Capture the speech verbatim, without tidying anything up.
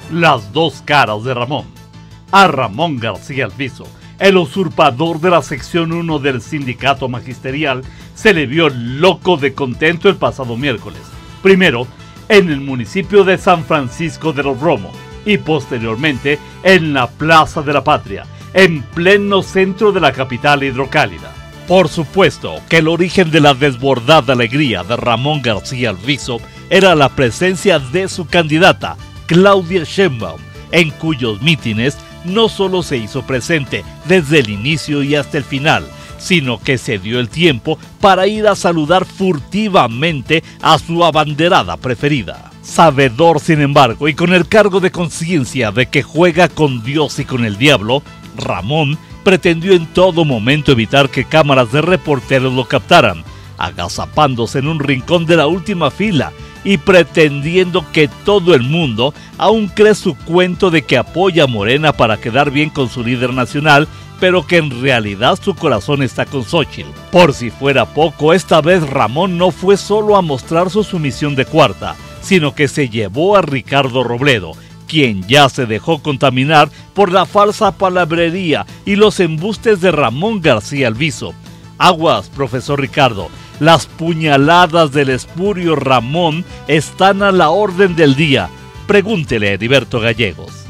Las dos caras de Ramón. A Ramón García Alviso, el usurpador de la sección uno del sindicato magisterial, se le vio loco de contento el pasado miércoles. Primero, en el municipio de San Francisco de los Romo y posteriormente en la Plaza de la Patria, en pleno centro de la capital hidrocálida. Por supuesto que el origen de la desbordada alegría de Ramón García Alviso era la presencia de su candidata, Claudia Sheinbaum, en cuyos mítines no solo se hizo presente desde el inicio y hasta el final, sino que se dio el tiempo para ir a saludar furtivamente a su abanderada preferida. Sabedor, sin embargo, y con el cargo de conciencia de que juega con Dios y con el diablo, Ramón pretendió en todo momento evitar que cámaras de reporteros lo captaran, agazapándose en un rincón de la última fila y pretendiendo que todo el mundo aún cree su cuento de que apoya a Morena para quedar bien con su líder nacional, pero que en realidad su corazón está con Xóchitl. Por si fuera poco, esta vez Ramón no fue solo a mostrar su sumisión de cuarta, sino que se llevó a Ricardo Robledo, quien ya se dejó contaminar por la falsa palabrería y los embustes de Ramón García Alviso. Aguas, profesor Ricardo, las puñaladas del espurio Ramón están a la orden del día. Pregúntele a Heriberto Gallegos.